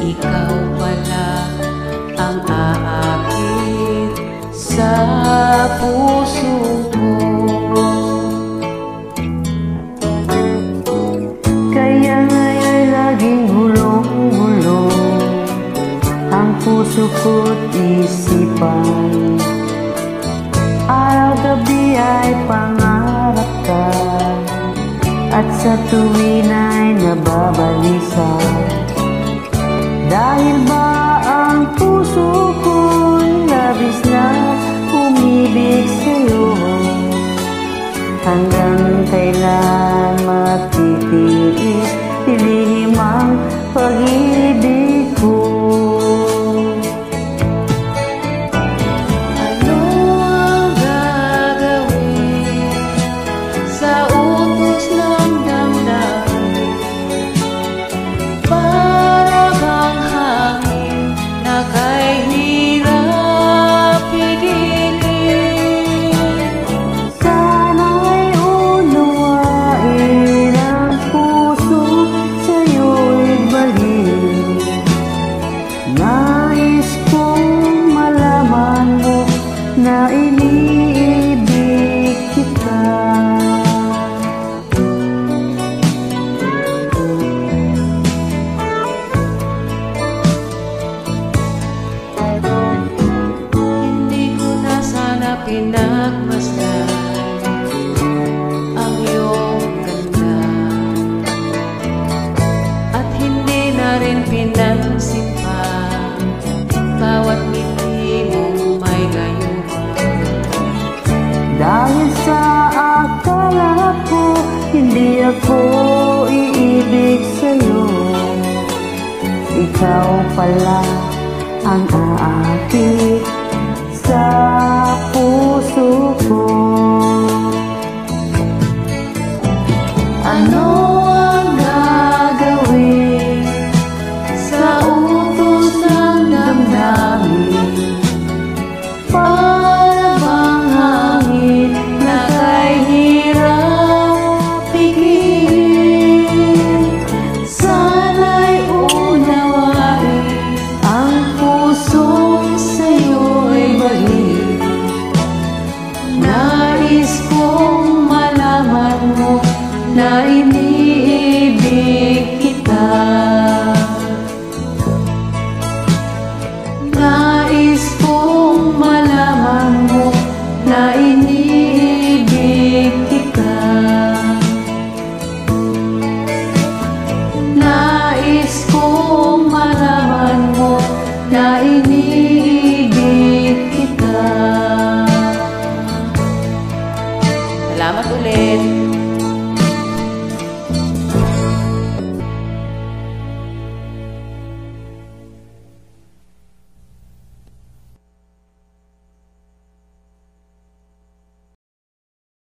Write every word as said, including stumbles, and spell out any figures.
ikaw pala ang aakit sa puso ko. Kaya nga'y laging gulong-gulong ang puso ko't isipan. Araw-gabi ay pangarap ka, at sa tuwin ay nababalisa. Dahil ba ang puso ko'y labis na umibig sa'yo? Hanggang kailan matitiis ilihim ang pag-ibig ko? Nais kong malaman mo na iniibig kita. Hindi ko na sana pinagmasdan ang iyong ganda, at hindi na rin pinansin pa bawat ngiti mong may gayuma. Dahil sa akala ko hindi ako iibig sa'yo, ikaw pala ang aakit sa puso ko. Ano